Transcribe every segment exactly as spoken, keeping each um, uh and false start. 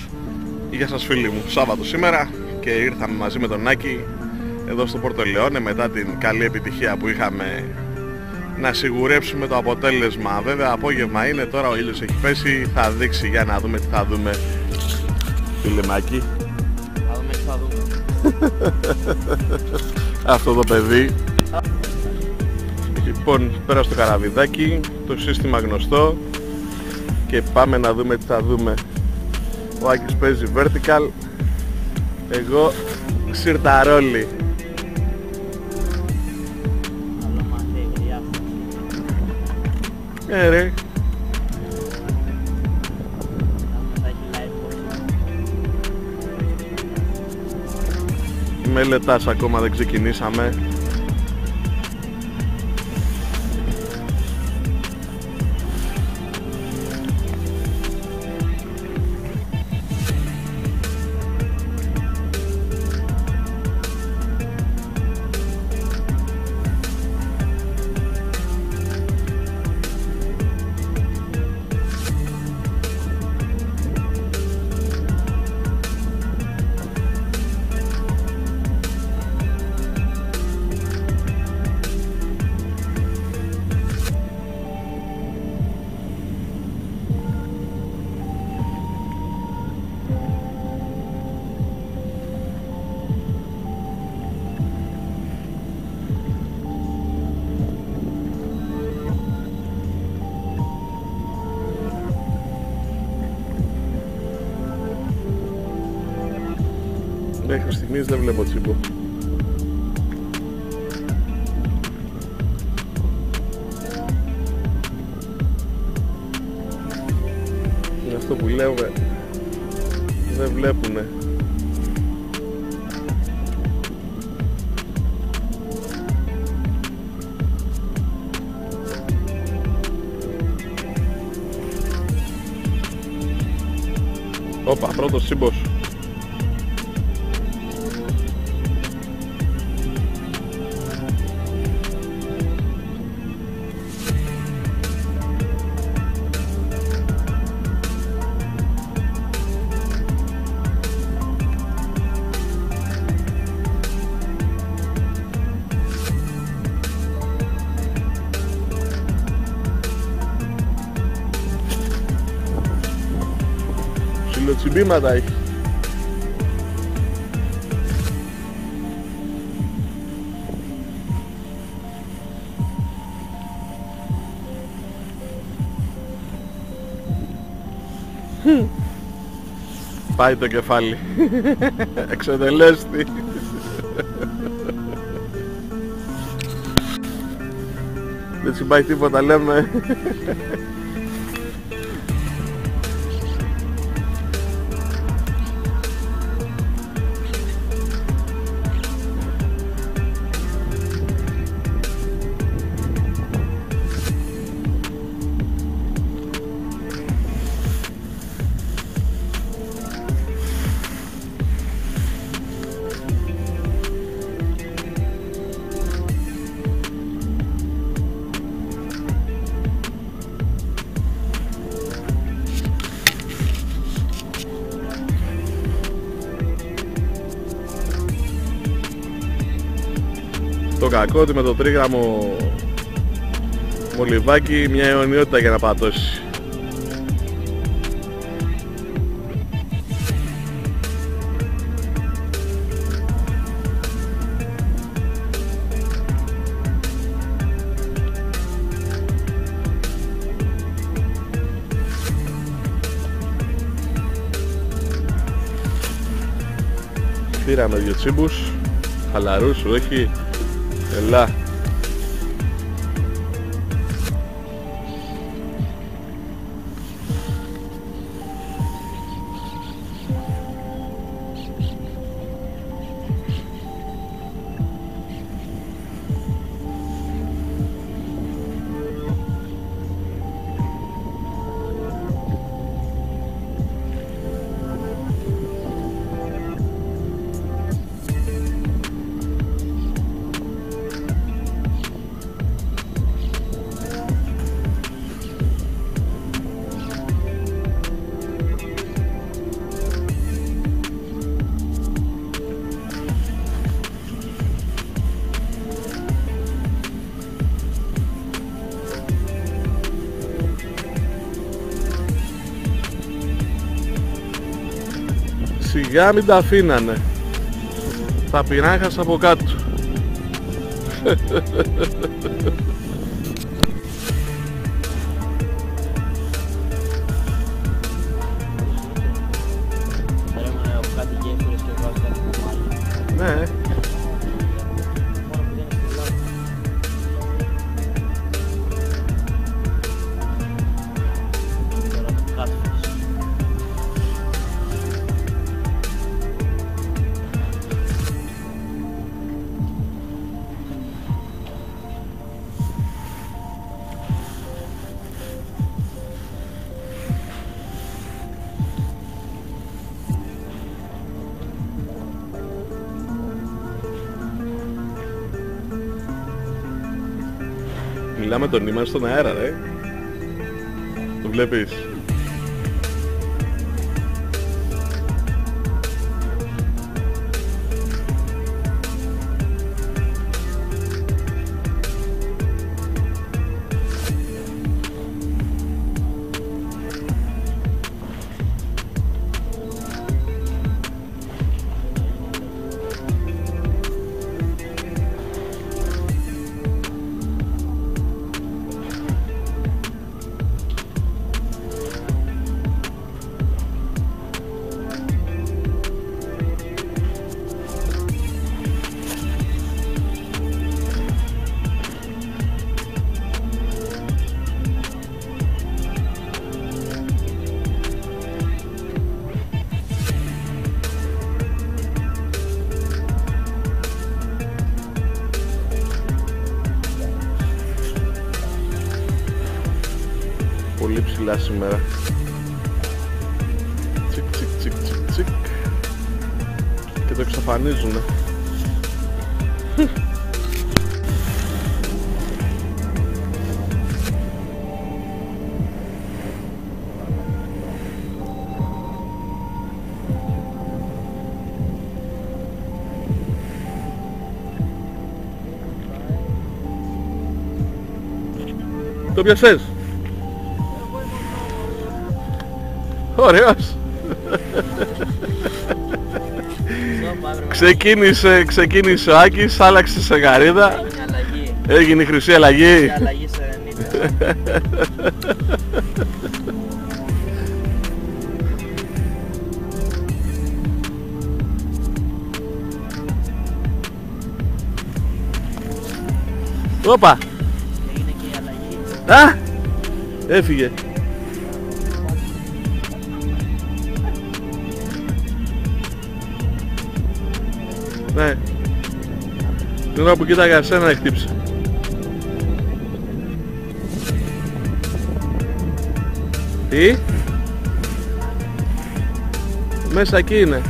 Γεια σας φίλοι μου, Σάββατο σήμερα και ήρθαμε μαζί με τον Άκη εδώ στο Πόρτο Ελαιώνε μετά την καλή επιτυχία που είχαμε να σιγουρέψουμε το αποτέλεσμα. Βέβαια απόγευμα είναι, τώρα ο ήλιος έχει πέσει, θα δείξει, για να δούμε τι θα δούμε. Φίλε Μάκη, θα δούμε τι θα δούμε. Αυτό το παιδί. Λοιπόν, πέρα στο καραβιδάκι, το σύστημα γνωστό και πάμε να δούμε τι θα δούμε. Ο Άκης παίζει vertical, εγώ σιρταρόλι. Ε ρε. Μελετάς ακόμα, δεν ξεκινήσαμε. Μέχρι στιγμής δεν βλέπω τσίπο. Είναι αυτό που λέω, βε. Δεν βλέπουνε. Όπα, πρώτος σύμπος. Ψιλοτσιμπήματα έχει. Πάει το κεφάλι. Εξετελέστη. Δεν τσιμπάει τίποτα, λέμε. Το κακό ότι με το τρίγραμμο μολυβάκι μια αιωνιότητα για να πατώσει. Πήραμε δύο τσίμπους, χαλαρούς, όχι. Ελά. Σιγά μην τα αφήνανε. Τα πειράγας από κάτω. Ναι. Μιλάμε τον νήμα στον αέρα, ρε. Το βλέπεις? Πολύ ψηλά σήμερα. Τσικ τσικ τσικ τσικ τσικ. Και το εξαφανίζουνε. Το πιασες? Ωραίος. Ξεκίνησε, ξεκίνησε ο Άκης, άλλαξε σε γαρίδα. Έγινε αλλαγή. Έγινε η χρυσή αλλαγή. Η αλλαγή Σερενίτα. Όπα. Έγινε και η αλλαγή. Α! Έφυγε. Ναι. Την ώρα που κοίταγα εσένα χτύψε. Τι? Μέσα εκεί είναι.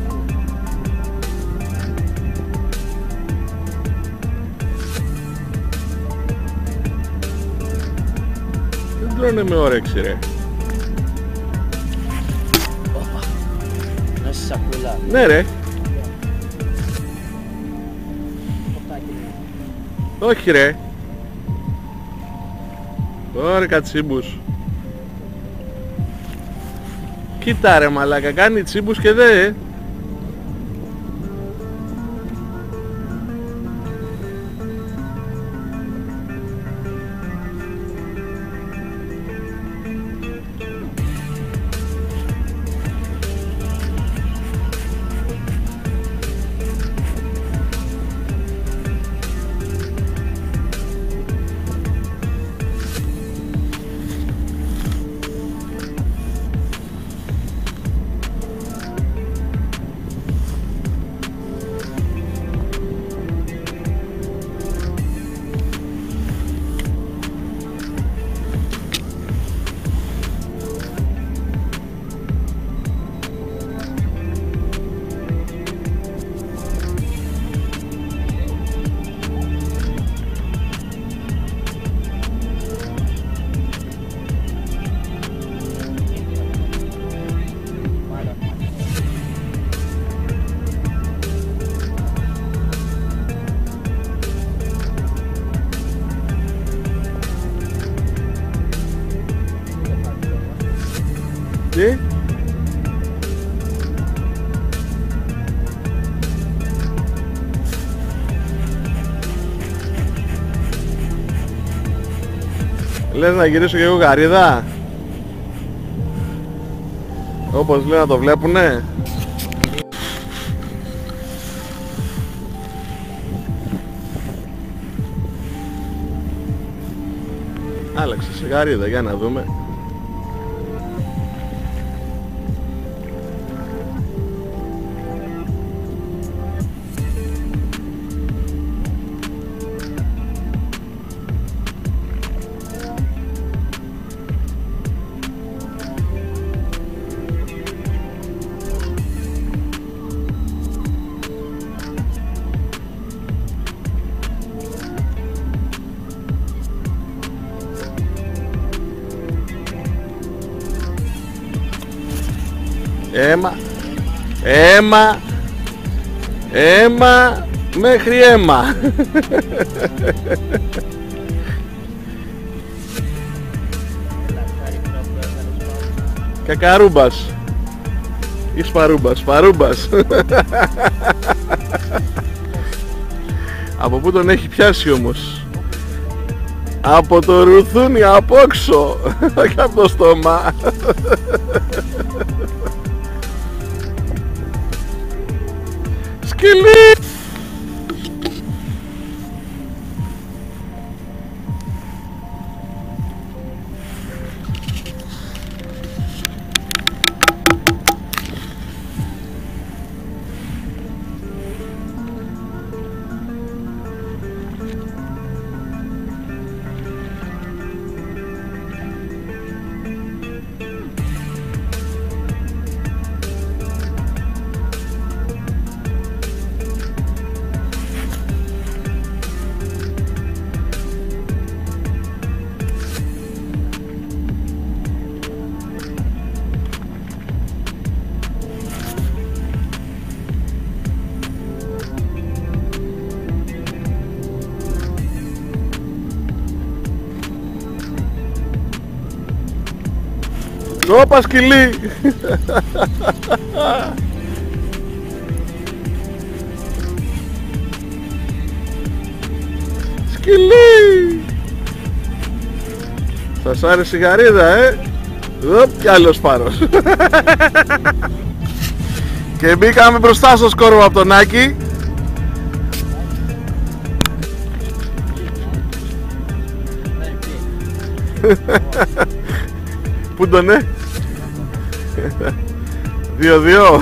Δεν τρώνε με όρεξη, ρε. Μέσα στη σακούλα. Ναι, ρε. Όχι, ρε. Ωραία, κατσίμπους. Κοίτα, ρε μαλάκα, κάνει τσίμπους και δε. Λες να γυρίσω και εγώ γαρίδα? Όπως λέω να το βλέπουνε. Άλλαξε σε γαρίδα, για να δούμε. Αίμα, αίμα, αίμα μέχρι αίμα. Κακαρούμπας ή σπαρούμπας, σπαρούμπας. Από πού τον έχει πιάσει όμως? Από το ρουθούνι απόξω, όχι από το στόμα. Σκυλί! Όπα σκυλί! Σκυλί! Σας άρεσε η γαρίδα, ε? Οπ, κι άλλος πάρος. Και μπήκαμε μπροστά στο σκόρπο από τον Άκη. Πού τον ναι? Δύο δύο.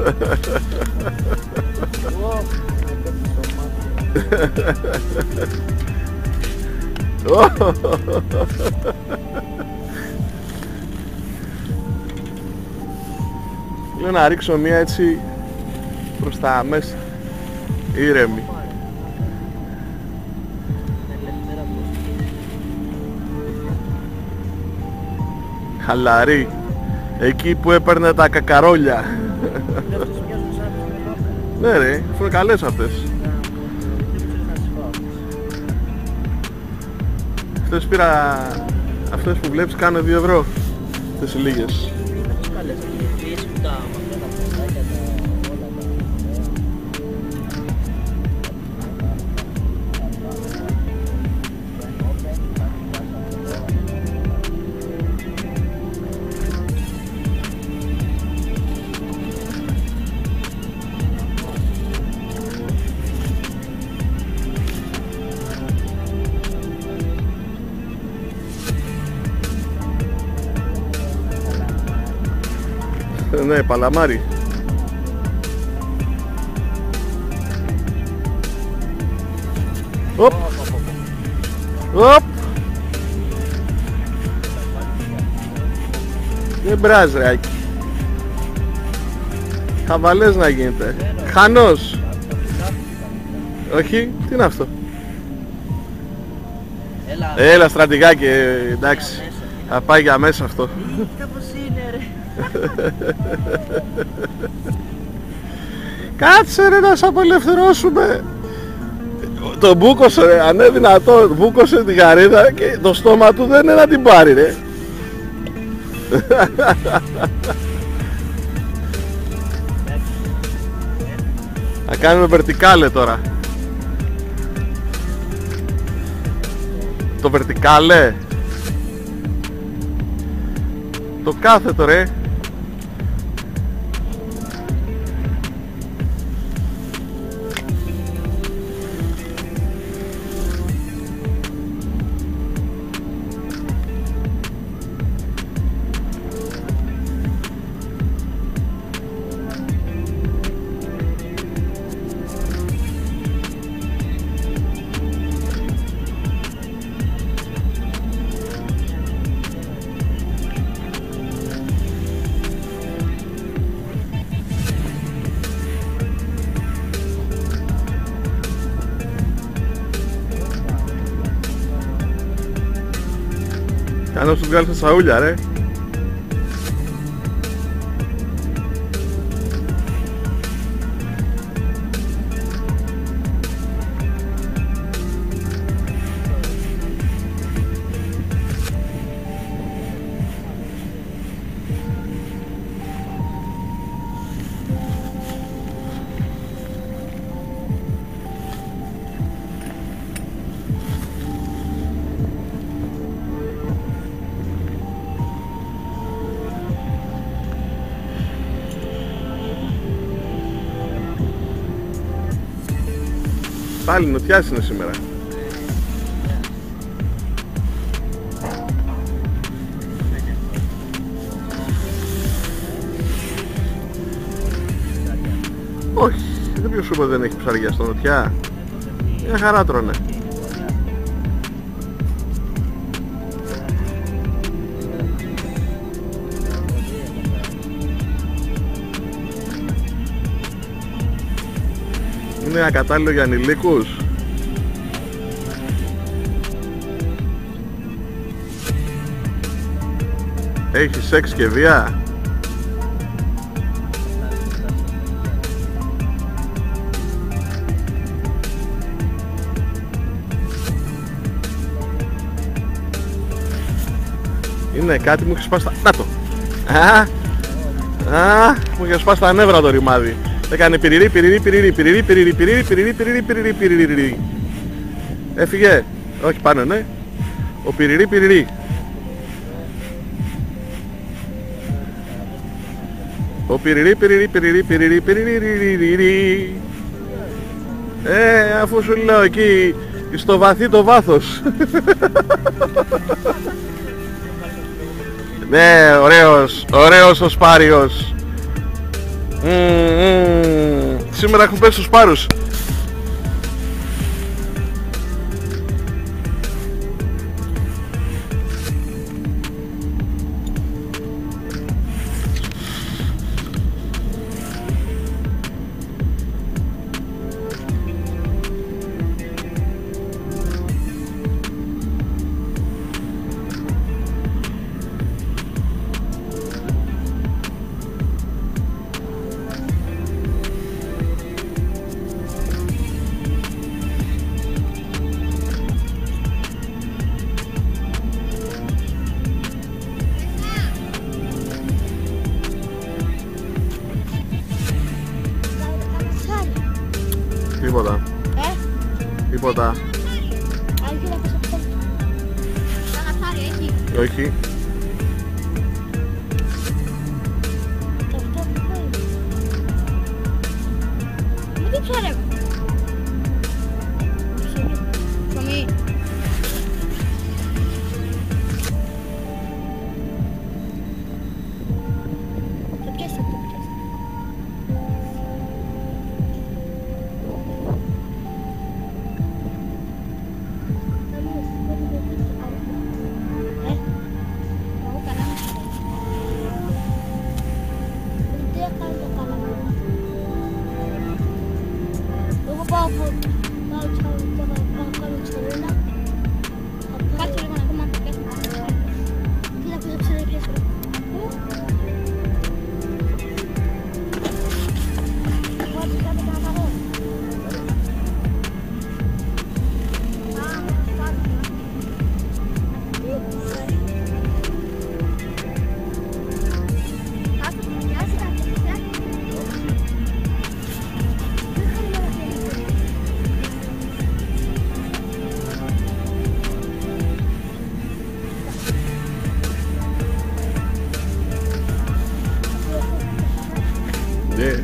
Λέω να ρίξω μία έτσι προς τα μέσα, ήρεμη. Χαλαρή, εκεί που έπαιρνε τα κακαρόλια. Ναι ρε, αφού είναι καλές αυτές. Αυτές πήρα, αυτές που βλέπεις κάνουν δύο ευρώ. Αυτές οι λίγες. Ναι, παλαμάρι. Οπ. Οπ. Δεν μπράζει ρε Άκη. Χαβαλές να γίνεται. Χανός. Όχι, τι είναι αυτό? Έλα, Έλα στρατηγάκι, εντάξει. Θα πάει για μέσα αυτό. Κάπως είναι ρε. Κάτσε ρε να σε απελευθερώσουμε. Το μπούκωσε ρε, αν είναι δυνατό, μπούκωσε τη γαρίδα και το στόμα του δεν είναι να την πάρει ρε. Θα κάνουμε βερτικάλε τώρα. Το βερτικάλε. Το κάθετο ρε. Κάνω σου βγάλει τα σαούλια ρε. Πάλι νοτιάς είναι σήμερα. Όχι, δεν ποιος σου είπε δεν έχει ψάρια στο νοτιά. Μια χαρά τρώνε. Είναι ακατάλληλο για ανηλίκους. Έχει σεξ και βία. Είναι κάτι μου έχει σπάσει τα... Να το! Α, α, μου έχει σπάσει τα νεύρα το ρημάδι. Έκανε πυριρί, πυριρί, πυριρί, πυριρί, πυριρί, πυριρί, πυριρί, πυριρί, πυριρί, πυριρί, πυριρί. Έφυγε. Όχι πάνω, ναι. Ο πυριρί, πυριρί. Ο πυριρί, πυριρί, πυριρί, πυριρί, πυριρί. Ε, αφού σου λέω εκεί στο βαθύ το βάθος. Ναι, ωραίος, ωραίος ο Σπάριος. Mm, mm. Σήμερα έχουν πέσει στους πάρους. Τίποτα. Ε? Τίποτα. Αν και να πεις αυτό. Θα καθάρει, έχει. Όχι. Και αυτό που θέλει. Μην τι ψάρευω. Ψωμί. Το πιάσε, το πιάσε. Πάω κάνω τσορίλα. Κάτσε λίγο να δούμε αν θα πιάσουμε. Κοίτα πόσο ψάρι πιάσουμε. Κάτσε κάτω και να τα δω. Α, κάτω. Κάτω, πιάσει κάτι. Ναι.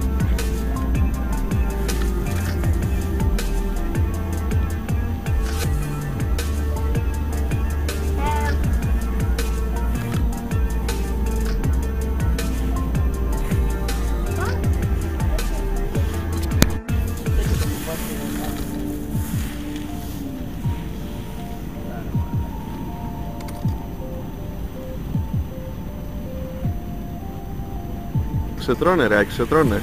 Σε τρώνε ρε Άκη, σε τρώνε.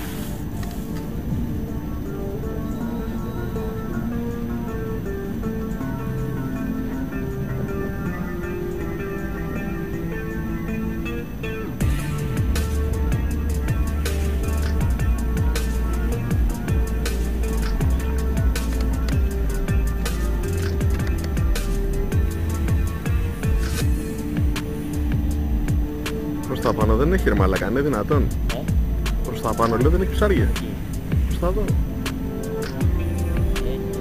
Προς τα πάνω δεν έχει ρε μαλάκα, είναι δυνατόν? Ε, Προς τα πάνω λέω δεν έχει ψάρια. εκεί. Προς τα δω. Έχει.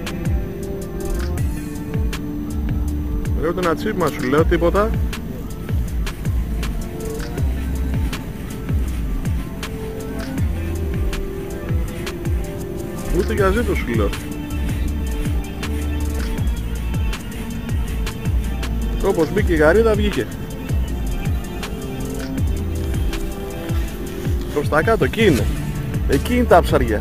Λέω το ένα τσίπμα σου, λέω τίποτα. Ούτε για ζήτω σου λέω. Όπως μπήκε η γαρίδα βγήκε. Προς τα κάτω, εκεί είναι. Εκεί είναι τα ψαριά.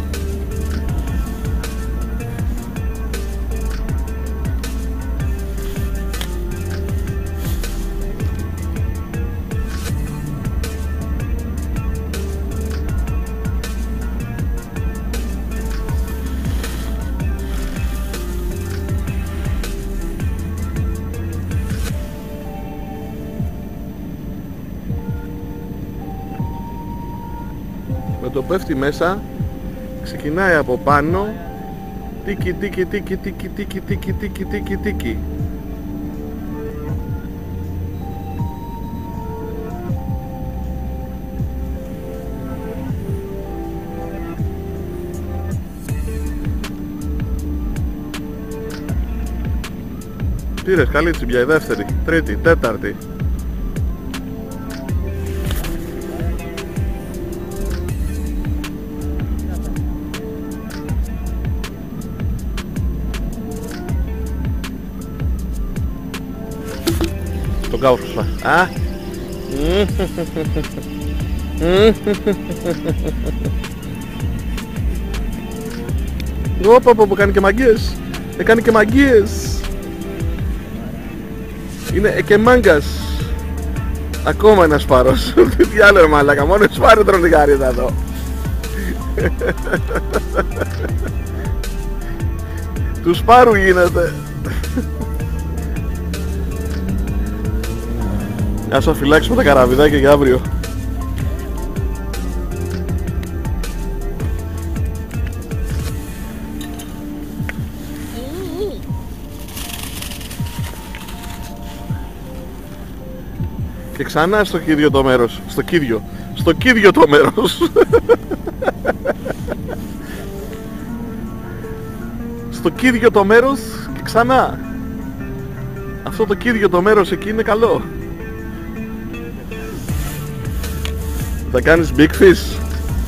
Με το πέφτει μέσα, ξεκινάει από πάνω, τίκι τίκι τίκι τίκι τίκι τίκι τίκι τίκι τίκι. Τι ρε καλή τσιμπιά, η δεύτερη, τρίτη, τέταρτη. Τον κάουσα. Α! Όπα που κάνει και μαγκίες. Έκανε και μαγκίες. Είναι και μάγκας. Ακόμα ένας σπάρος. Τι άλλο ρε μαλάκα, μόνο σπάροι τρώνε γαρίδα εδώ. Του σπάρου γίνεται. Ας αφυλάξουμε τα καραβιδάκια για αύριο. Και ξανά στο κίδιο το μέρος. Στο κίδιο. Στο κίδιο το μέρος. Στο κίδιο το μέρος και ξανά. Αυτό το κίδιο το μέρος εκεί είναι καλό. Θα κάνεις big fish.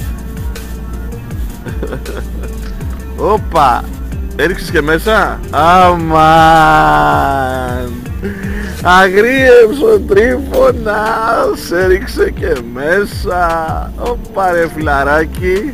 Όπα. Έριξες και μέσα. Αμάν. Αγρίεψε ο Τρίφωνας. Έριξε και μέσα. Όπα ρε φιλαράκι.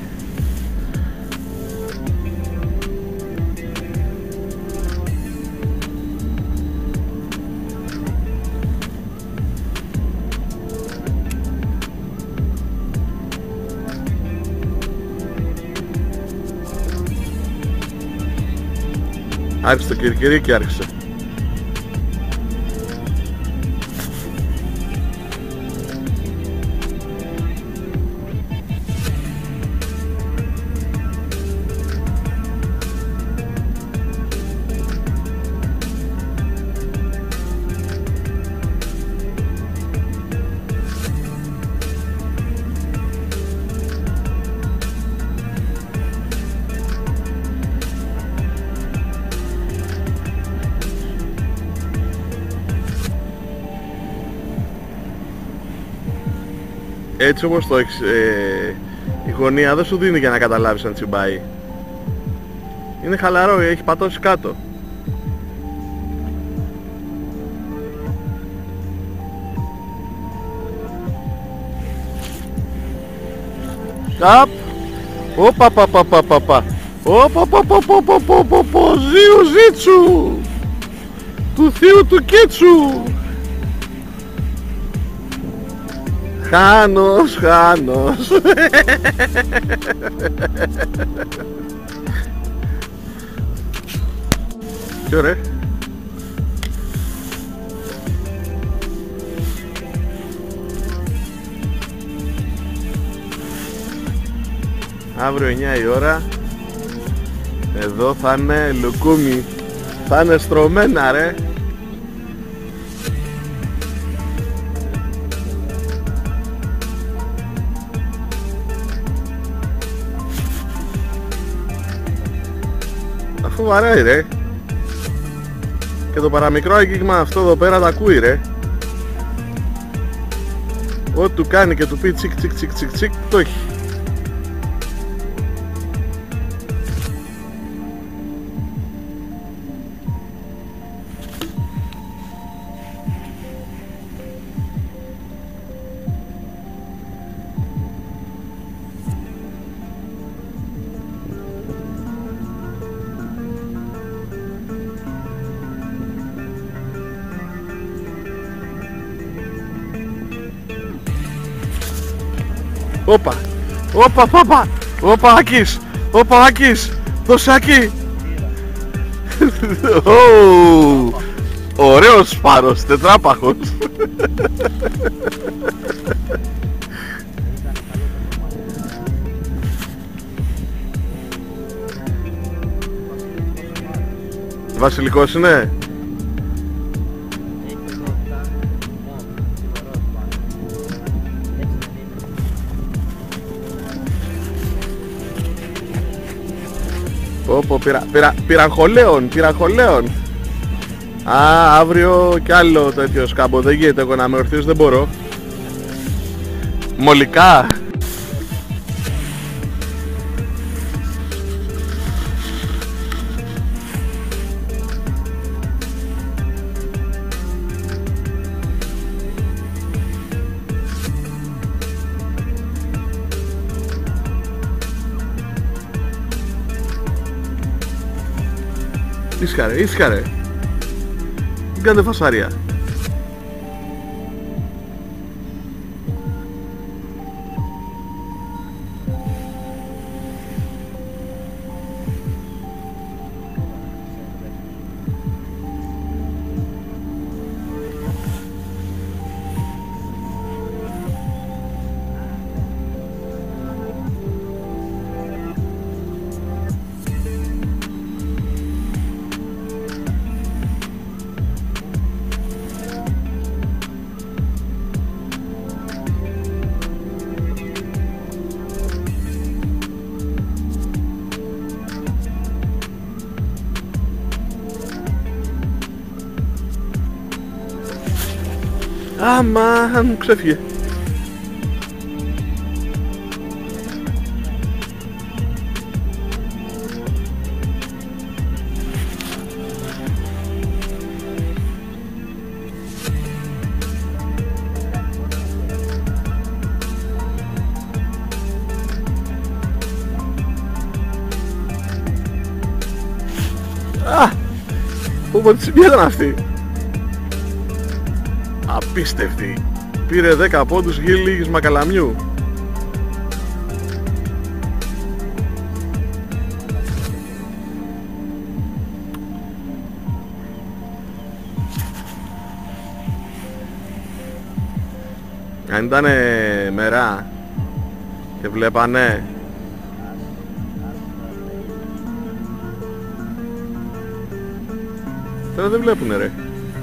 Άρχισε το κυρκυρί άρχισε. έτσι όπως το έχεις, ε, η γωνία δεν σου δίνει για να καταλάβεις αν τσιμπάει. Είναι χαλαρό, έχει πατώσει κάτω. Απ! Όπα πα πα πα πα πα. Όπα πα πα πα πα πα πα πα. Ζίου ζίτσου του θείου του Κίτσου. Χάνος, χάνος. Τι ωραία. Αύριο εννιά η ώρα εδώ θα είναι λουκούμι. Θα είναι στρωμένα ρε. Αφού βαράει ρε. Και το παραμικρό αγγίγμα αυτό εδώ πέρα τα ακούει ρε. Ό,τι του κάνει και του πει τσικ τσικ τσικ τσικ τσικ το έχει. Όπα, όπα, όπα, όπα, Άκης, όπα, Άκης, δώσε Άκη. Ωραίος σπάρος, τετράπαχος. Βασιλικός είναι. Πω, πειρα, πειρα, πειραγχολέων, πειραγχολέων. Α, αύριο κι άλλο τέτοιο σκάμπο. Δεν γίνεται εγώ να με ορθείς, δεν μπορώ. Μολικά. Ήσυχα ρε, ήσυχα ρε. Μην κάνετε φασάρια. Αμάν, ξέφυγε. Α! Πω τι σημεία ήταν αυτή. Απίστευτη. Πήρε δέκα πόντους γη λίγης μακαλαμιού. Αν ήτανε μερά και βλέπανε τώρα δεν βλέπουνε ρε.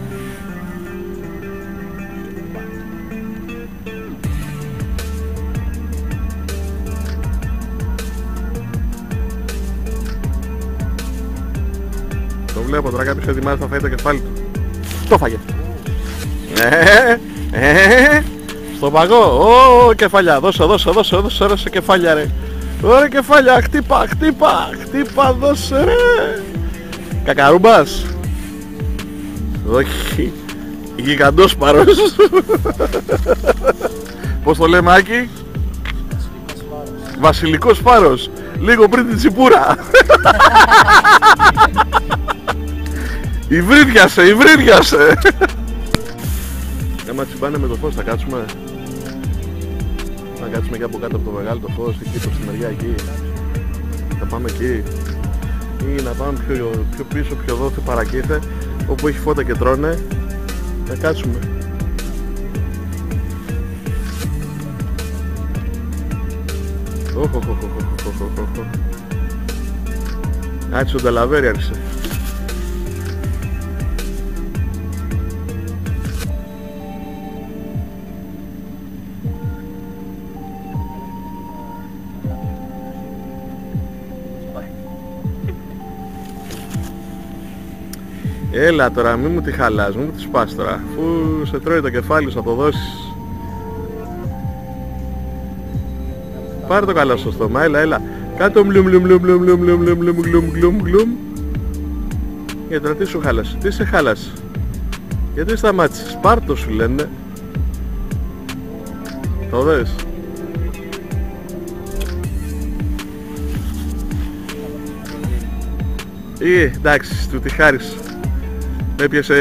Το βλέπω τώρα, κάποιος ετοιμάζει να φάει το κεφάλι του. Το φάγε. Ε, ε, Στο παγό, ω, κεφάλια, δώσε, δώσε, δώσε, δώσε, δώσε κεφάλια ρε. Ωραία κεφάλια, χτύπα, χτύπα, χτύπα, δώσε ρε. Κακαρούμπας. Όχι, γιγαντός παρός. Πώς το λέμε Άκη? Βασιλικός Φάρος. Λίγο πριν την τσιπούρα. Υβρίδιασε, υβρίδιασε. Άμα τσιμπάνε με το φως θα κάτσουμε. Θα κάτσουμε και από κάτω από το μεγάλο το φως, εκεί προς τη μεριά εκεί. Θα πάμε εκεί. Ή να πάμε πιο, πιο πίσω, πιο δόθε παρακύθε, όπου έχει φώτα και τρώνε. Θα κάτσουμε. Οχ, οχ, οχ, οχ, οχ, οχ. Άρχισε ο Νταλαβέρι, άρχισε. Έλα τώρα, μη μου τη χαλάς, μη μου τη σπάς τώρα. Αφού σε τρώει το κεφάλι σου, θα το δώσεις. Πάρε το καλό στο στόμα, έλα, έλα. Κάτω μλουμ μλουμ μλουμ μλουμ μλουμ μλουμ μλουμ μλουμ μλουμ μλουμ. Γιατί τώρα τι σου χάλασε, τι σε χάλασε? Γιατί σταμάτησες, πάρ' σου λένε. Το δες? Ή εντάξει, του τη χάρης. Με έπιασε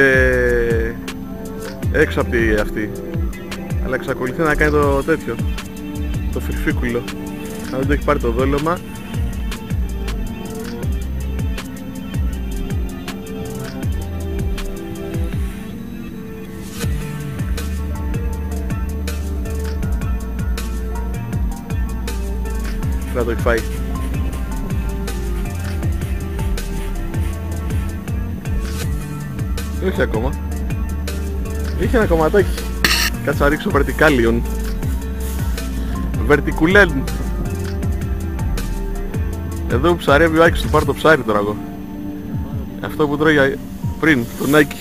έξω από τη αυτή. Αλλά εξακολουθεί να κάνει το τέτοιο, το φυρφίκουλο. Αν δεν το έχει πάρει το δόλωμα. Να το έχει φάει. Όχι ακόμα. Είχε ένα κομματάκι. Κάτσε να ρίξω βερτικάλιον. Βερτικουλέν. Εδώ που ψαρεύει ο Άκης, του πάρω το ψάρι τώρα εγώ. Αυτό που τρώει πριν, τον Άκη.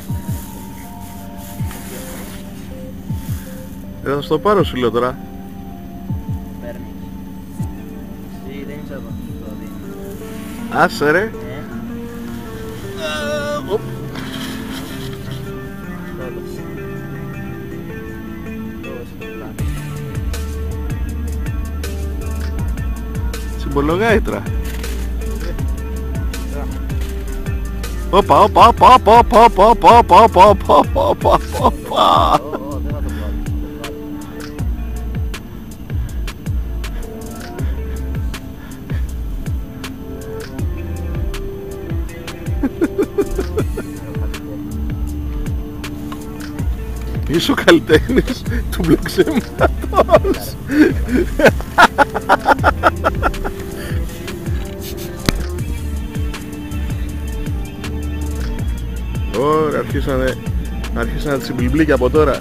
Δεν θα στο πάρω σου λέω τώρα. Παίρνεις. Εσύ δεν είσαι εδώ. Άσε ρε. Συμπολογάιτρα. Όπα, όπα, όπα, όπα, όπα, όπα, όπα, όπα, όπα, όπα, όπα, όπα. Είσαι ο καλλιτέχνης του μπλοξέματος. Ωραία, αρχίσανε, αρχίσανε τις συμπλημπλίκια από τώρα.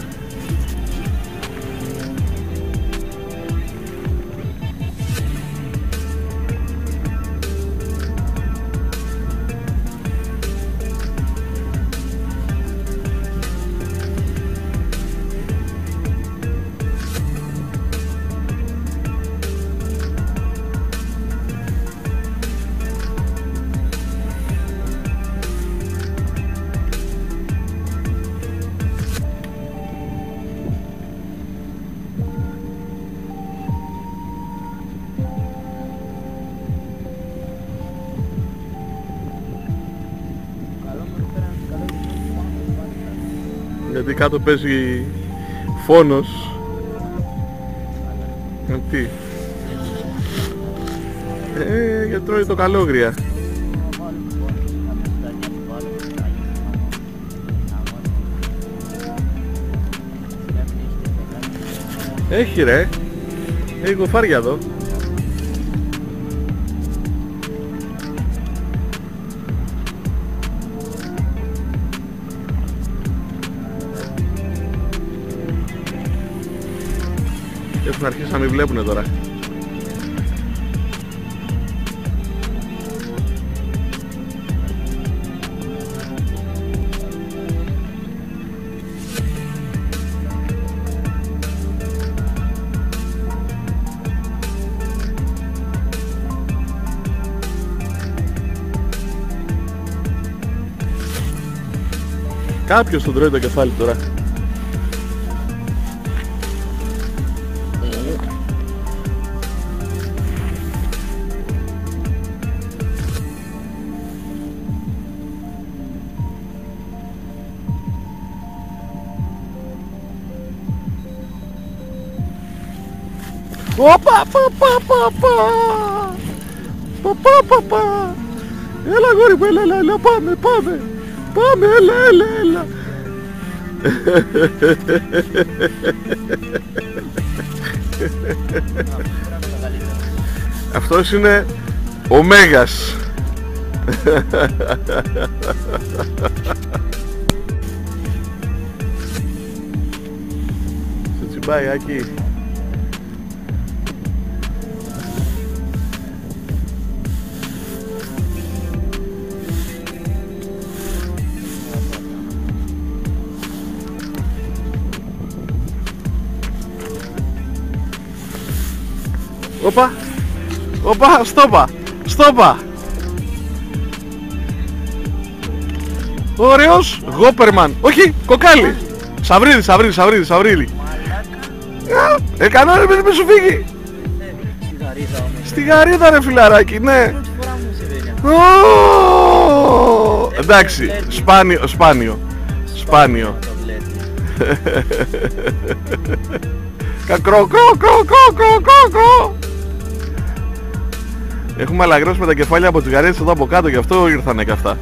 Γιατί κάτω παίζει φόνος. Ε, τι? Ε, γιατί τρώει το καλόγρια. Έχει ρε. Έχει κοφάρια εδώ. Έχουν αρχίσει να μην βλέπουνε τώρα. Κάποιος τον τρώει το κεφάλι τώρα. Οπα, πα, πα, πα, πα. Πα, πα, πα, πα. Έλα γόρι μου, έλα, έλα, έλα, πάμε, πάμε. Πάμε, έλα, έλα, έλα. Αυτός είναι ο Μέγας. Σε τσιμπάει, Άκη. Όπα, όπα, στόπα, στόπα. Ωραίος, Γόπερμαν. Όχι, κοκάλι. Σαβρίδι, σαβρίδι, σαβρίδι, σαβρίδι. Ε, κανόνα ρε παιδί μη σου φύγει. Στη γαρίδα όμως. Στη γαρίδα ρε φιλαράκι, ναι. Πρώτη φορά μου συμβαίνει αυτό. Ω, εντάξει, σπάνιο, σπάνιο. Σπάνιο. Το βλέπει. Κακρό, κρό, κρό, κρό, κρό, κρό, κρό. Έχουμε αλλαγρώσει με τα κεφάλια από τις γαρίδες εδώ από κάτω, γι' αυτό ήρθανε και αυτά.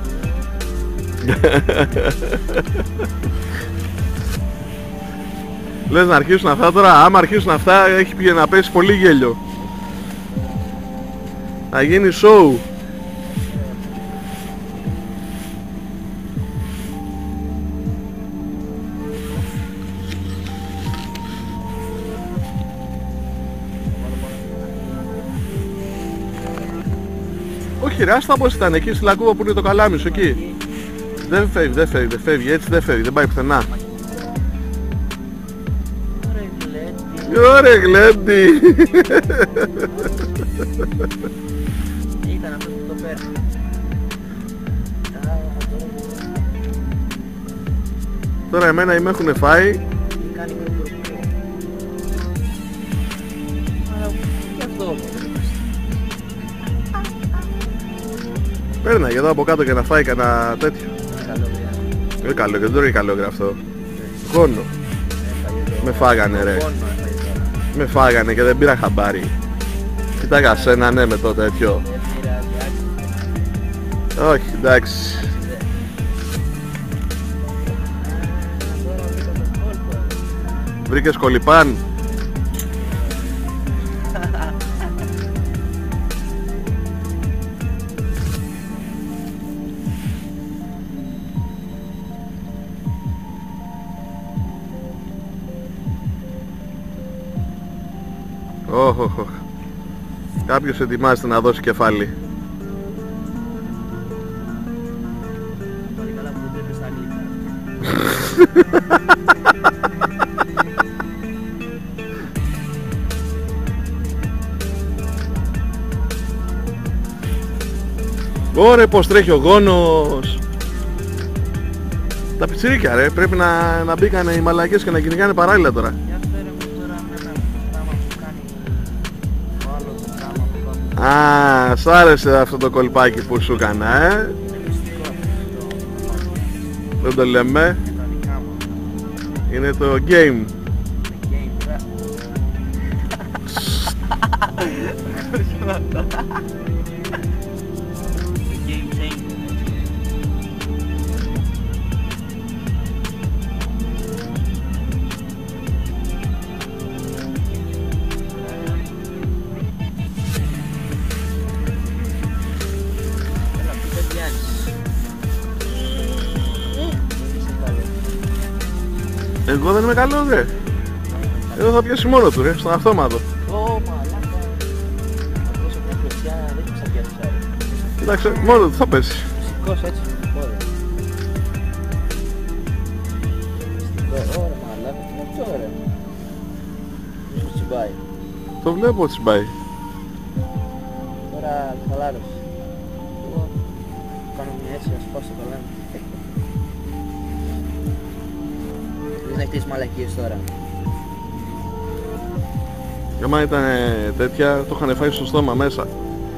Λες να αρχίσουν αυτά τώρα? Άμα αρχίσουν αυτά έχει πήγε να πέσει πολύ γέλιο. Θα γίνει show. Όχι ρε, άστα πως ήταν εκεί στη Λακκούβα που είναι το καλάμι σου εκεί. Δεν φεύγει, δεν φεύγει, δεν φεύγει, έτσι δεν φεύγει, δεν πάει πουθενά. Ωραία γλέντι. Ήταν αυτό που το παίρνει. Τώρα εμένα ή με έχουνε φάει. Τι κάνει και το προπλό. Αλλά γι' αυτό. Παίρνα για εδώ από κάτω και να φάει κανένα τέτοιο. Καλόγρια. Είναι καλό και δεν τρώει καλόγρια αυτό. Γόνο. Με φάγανε ρε. Με φάγανε και δεν πήρα χαμπάρι. Κοιτάγα σένα, ναι, με το τέτοιο. Όχι, εντάξει. Βρήκες κολυπάν? Όχ, όχ, όχ. Κάποιος ετοιμάζεται να δώσει κεφάλι. Πάλι καλά που δεν τρέπεις στα αγγλικά. Ωρε πως τρέχει ο γόνος. Τα πιτσιρίκια ρε, πρέπει να, να μπήκανε οι μαλακές και να κυνηγάνε παράλληλα τώρα. Για φέρε μου τώρα με ένα πράγμα που κάνει το άλλο το πράγμα που πάμε. Α, σ' άρεσε αυτό το κολπάκι που σου έκανα, ε. Είναι μυστικό αυτό. Δεν το λέμε. Είναι τα δικά μου. Είναι το game. Είναι game, ρε. Game changer. Έλα, πού δεν πιάνεις. Δεν είσαι καλός. Εγώ δεν είμαι καλός ρε. Εδώ θα πιάσει μόνο του ρε, στον αυτόματο. Ω, μαλάκα. Θα δώσω μια κλωτσιά, δεν ξέρω πια τι άλλο. Κοιτάξτε, μόνο του θα πέσει. Φυσικός έτσι, ωραία. Φυσικό, ωραία μαλάκα, τι είναι αυτό ωραία. Μη σου τσιμπάει. Το βλέπω ότι σπάει. Τώρα χαλάρωσε. Εγώ κάνω μια έτσι, να σπάσω το καλάμι. να εκτίσεις μαλακίες τώρα. Άμα ήταν τέτοια, το είχαν φάει στο στόμα μέσα.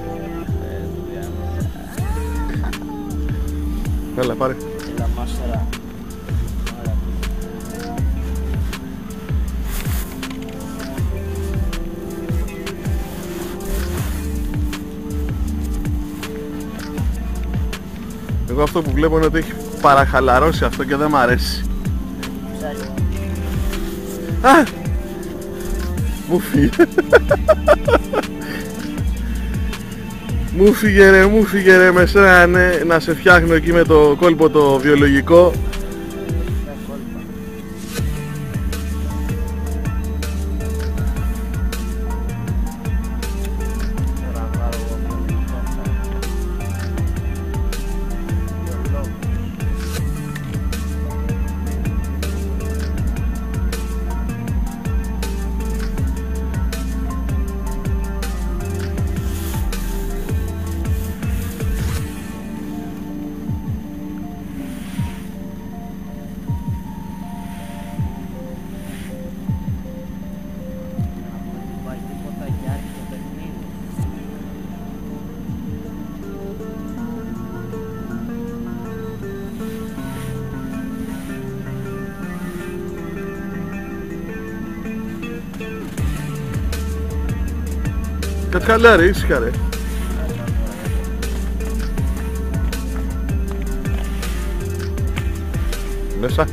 Έλα, πάρε. Έλα, μάσαρα. Εγώ αυτό που βλέπω είναι ότι έχει παραχαλαρώσει αυτό και δεν μ' αρέσει. Α! Μου φύγε. Μου φύγε ρε, μου φύγε ρε με σένα, ναι, να σε φτιάχνω εκεί με το κόλπο το βιολογικό. Κάτι καλά ρε, ήσυχα ρε. Μέσα.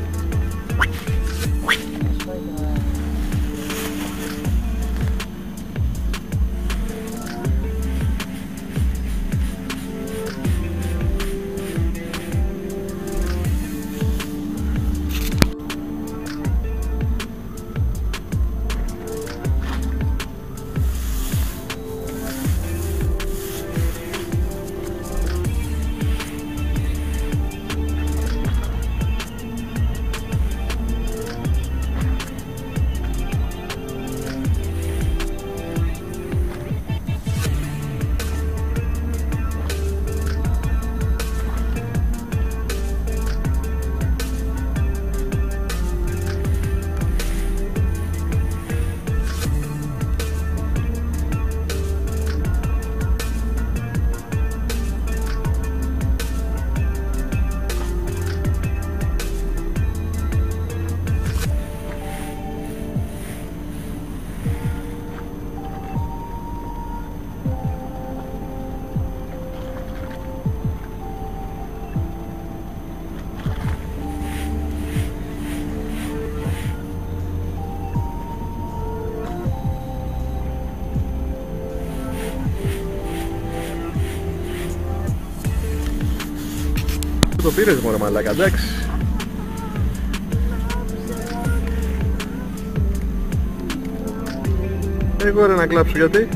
Το πήρες μωρέ μαλάκα, εντάξει. Εγώ ρε να κλάψω γιατί.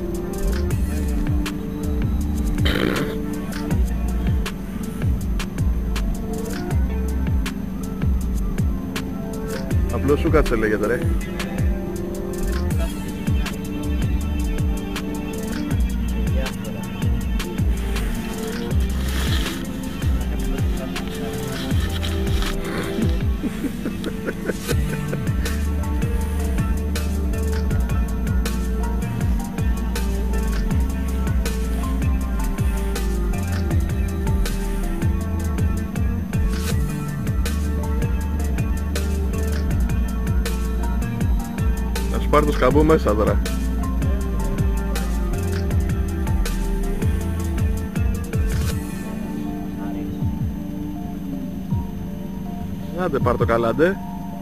Απλώς σου κάτσε λέγεται ρε. Πάρ' το σκαμπό μέσα τώρα. Άντε πάρ' το καλάντε.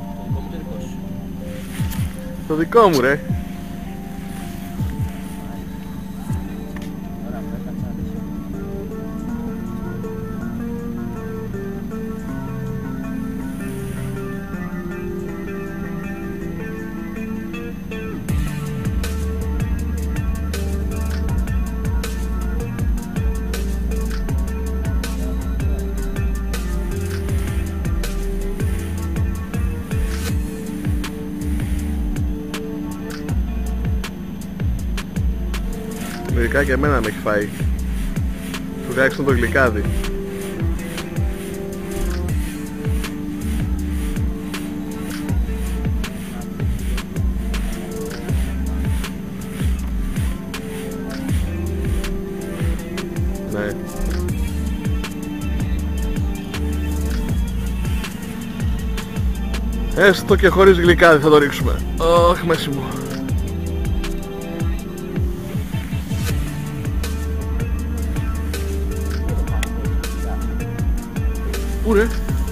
Το δικό μου ρε. Μερικά και εμένα με έχει φάει. Τουλάχιστον το γλυκάδι. Ναι. Έστω και χωρίς γλυκά δεν θα το ρίξουμε. Ωχ, μέση μου. Πού ρε?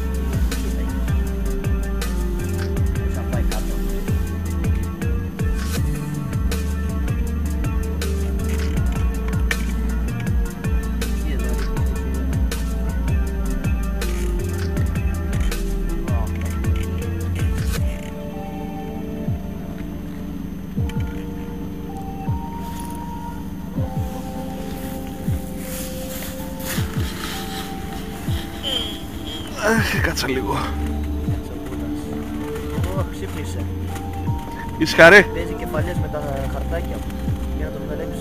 Αχ, κάτσα λίγο. Ω, ξύπνησε. Είσαι χαρέ? Παίζει κεφαλιές με τα χαρτάκια μου για να το βγαλέψω.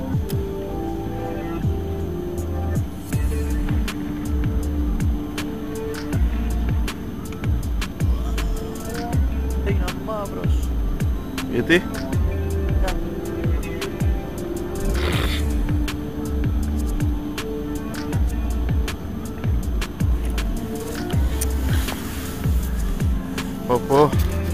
Έγινα μαύρος. Γιατί? Πω πω.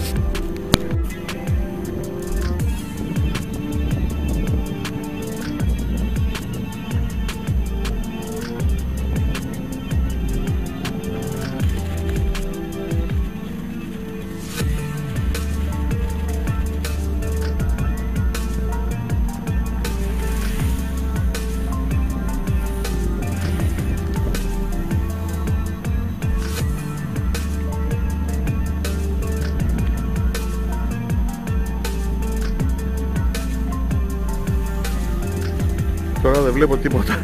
Τώρα δεν βλέπω τίποτα.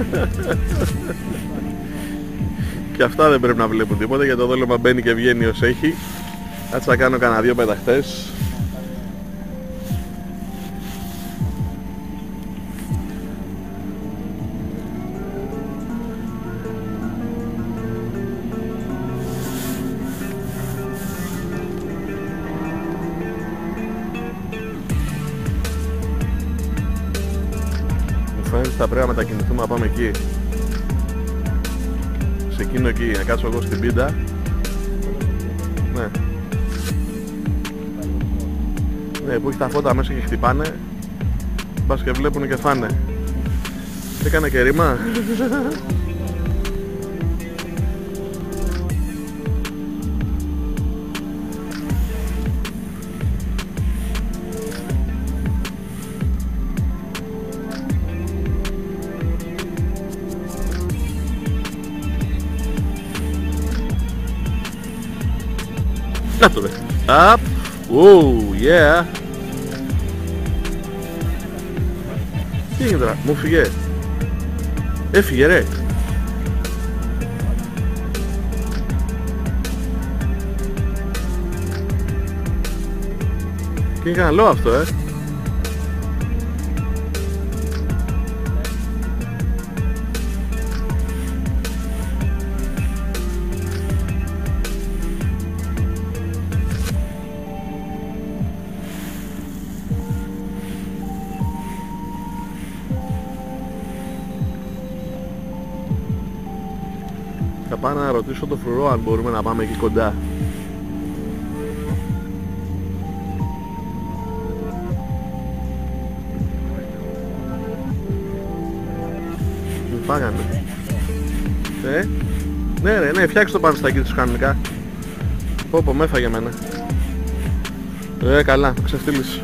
Και αυτά δεν πρέπει να βλέπουν τίποτα, γιατί το δόλωμα μπαίνει και βγαίνει ως έχει. Κάτσε να κάνω κανένα δύο πεταχτές. Θα πρέπει να μετακινηθούμε να πάμε εκεί. Σε εκείνο εκεί, να κάτσω εγώ στην πίντα. Ναι. Ναι, που έχει τα φώτα μέσα και χτυπάνε. Πας και βλέπουν και φάνε. Έκανε και ρήμα. Να το ρε. Up. Oh, yeah. Τι έγινε τώρα, μου φύγε. Έφυγε ρε. Και είναι καλό αυτό, ε. Θα πάω να ρωτήσω το φρουρό αν μπορούμε να πάμε εκεί κοντά. Μου φάγανε. Ε, ναι ρε, ναι, φτιάξε το πανστάκι τους κανονικά. Πω πω, με έφαγε εμένα. Ε, καλά, ξεφτύλισε.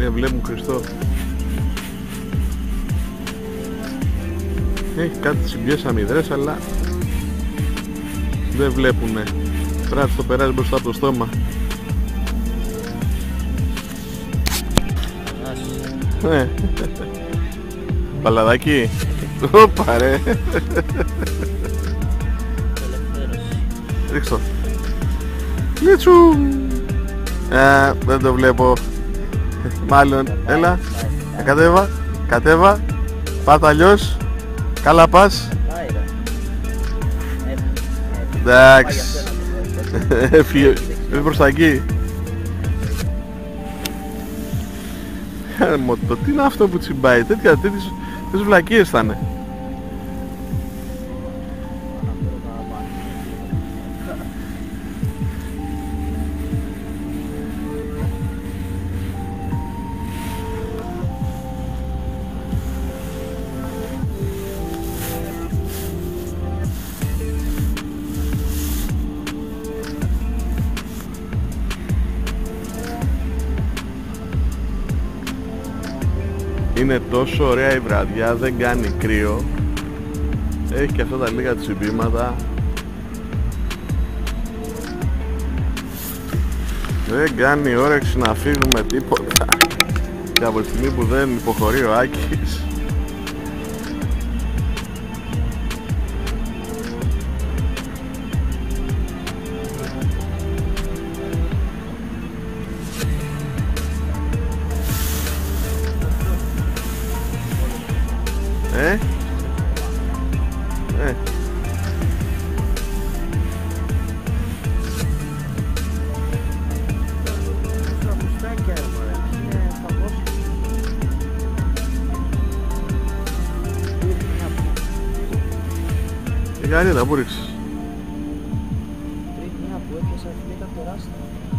Ναι, βλέπουν Χριστό. Έχει κάτι συμπιές αμυδρές, αλλά δεν βλέπουνε. Πρέπει να το περάσει μπροστά από το στόμα. Ναι. Παλαδάκι. Ωπα ρε. Ρίξω. Λίτσου. Α, δεν το βλέπω. Μάλλον, έλα. Κατέβα, κατέβα. Πάτα αλλιώς. Καλά πας. Εντάξει. Έφυγε προς τα εκεί. Μοτό, τι είναι αυτό που τσιμπάει? Τέτοια, τέτοιες, τέτοιες βλακίες θα είναι. Είναι τόσο ωραία η βραδιά, δεν κάνει κρύο. Έχει και αυτά τα λίγα τσιμπήματα. Δεν κάνει όρεξη να φύγουμε τίποτα. Και από τη στιγμή που δεν υποχωρεί ο Άκης. Ε, ε. Η γαρίδα που ρίξεις. Πριν μια που έπιασα αυτή ήταν τεράστια.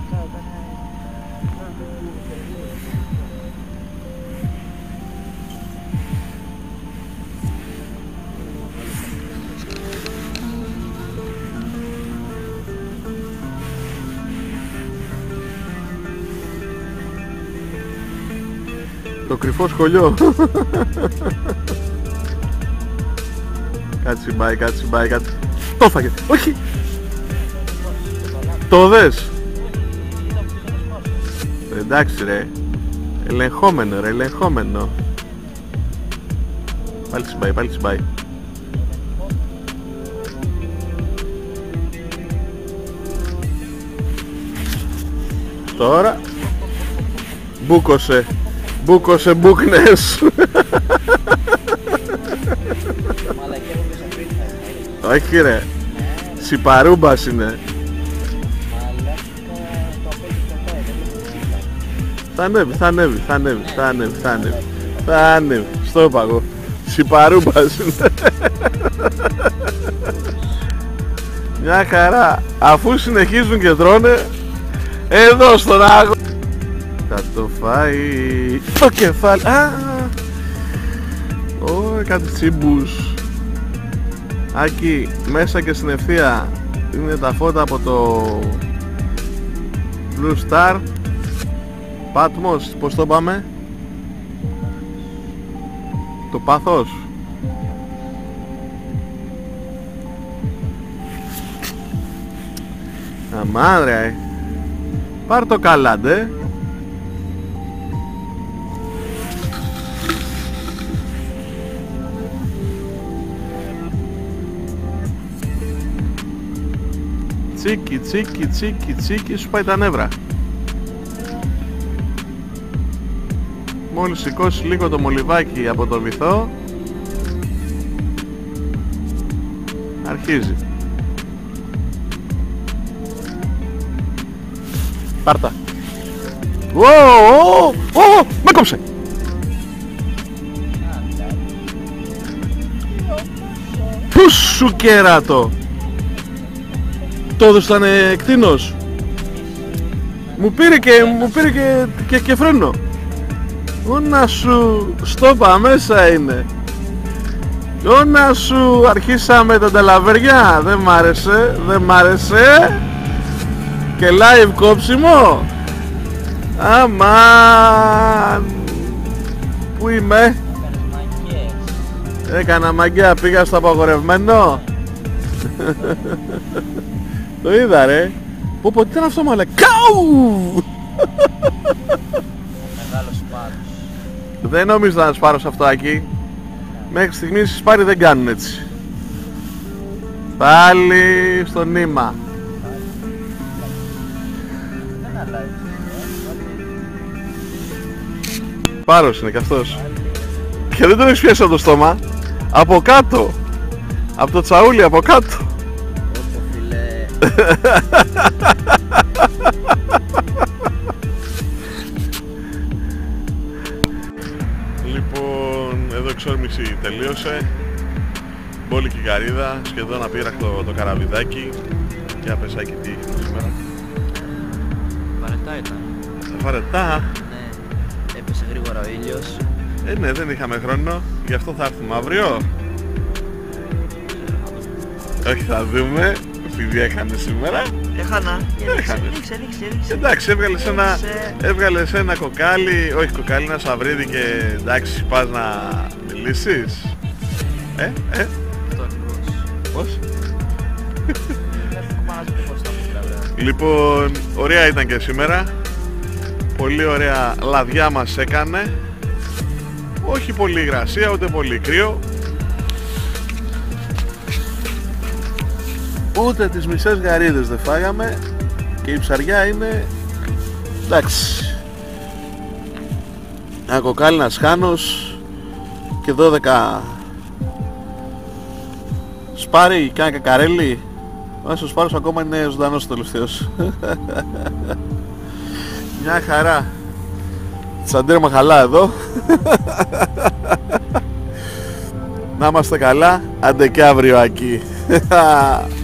Το κρυφό σχολείο. Κάτσε μπάει, κάτσε μπάει, κάτσε. Το φάγε, όχι. Το δες. Εντάξει ρε. Ελεγχόμενο ρε, ελεγχόμενο. Πάλι τσιμπάει, πάλι τσιμπάει. Τώρα μπούκωσε. Μπούκωσε μπούκνες. Όχι ρε. Σιπαρούμπας είναι. Θα ανέβει, θα ανέβει, θα ανέβει, θα ανέβει, θα ανέβει. Θα ανέβει, στο είπα εγώ. Σιπαρούμπας είναι. Μια χαρά. Αφού συνεχίζουν και τρώνε εδώ στον άγο. Θα το φάει το κεφάλι. Α, ω, κάτι τσίμπους. Άκη, μέσα και στην ευθεία είναι τα φώτα από το Blue Star. Patmos, πως το πάμε? Το πάθος. Αμάν ρε. Πάρ' το καλά ντε. Τσίκι, τσίκι, τσίκι, τσίκι, σου πάει τα νεύρα. Μόλις σηκώσει λίγο το μολυβάκι από το βυθό, αρχίζει. Πάρτα. Ω, ω, ω, με κόψε. Πού σου κεράτο. Το έδωσαν εκτείνος. Μου πήρε και, μου πήρε και, και, και φρένο. Όνα σου στόπα μέσα είναι. Όνα σου αρχίσαμε τα ταλαβεριά. Δεν μ' άρεσε, δεν μ' άρεσε. Και live κόψιμο. Αμάν! Πού είμαι? Έκανες μαγκές. Έκανα μαγκιά, πήγα στο απαγορευμένο. Το είδα ρε. Πω πω, τι ήταν αυτό μάλλον. Κάου! Μεγάλος σπάρος. Δεν νομίζω να σπάρω αυτό εκεί. Μέχρι στιγμής οι σπάροι δεν κάνουν έτσι. Πάλι στο νήμα. Δεν αλλάζει. Πάρος είναι κι αυτός. Και δεν τον έχεις πιάσει από το στόμα. Από κάτω. Από το τσαούλι από κάτω. Όπο φίλε. Λοιπόν, εδώ η εξόρμηση τελείωσε. Μπόλικη καρύδα, σχεδόν απείραχτο το καραβιδάκι. Και απεσάκι τι έγινε σήμερα. Βαρετά ήταν. Βαρετά. Ναι. Έπεσε γρήγορα ο ήλιος. Ε, ναι, δεν είχαμε χρόνο. Γι' αυτό θα έρθουμε αύριο. Όχι, θα δούμε. Επειδή έκανε σήμερα. Έχανα. Έχανες. Έλειξε, έλειξε, έλειξε. Εντάξει, έβγαλες ένα, Έλειξε. έβγαλες ένα κοκάλι. Όχι κοκάλι, ένα σαβρίδι και εντάξει, πας να μιλήσεις. Ε, ε, Αυτό ακριβώς. πώς. Δεν θα πάω να σου πω πώς θα μου βράδυ. Λοιπόν, ωραία ήταν και σήμερα. Πολύ ωραία λαδιά μας έκανε. Όχι πολύ υγρασία, ούτε πολύ κρύο. Ούτε τις μισές γαρίδες δεν φάγαμε. Και η ψαριά είναι... εντάξει. Ένα κοκάλι, ένας χάνος και δώδεκα σπάρι και ένα κακαρέλι. Ο σπάρος ακόμα είναι ζωντανός τελευταίος. Μια χαρά. Τσαντέρ μαχαλά εδώ. Να είμαστε καλά. Άντε και αύριο εκεί.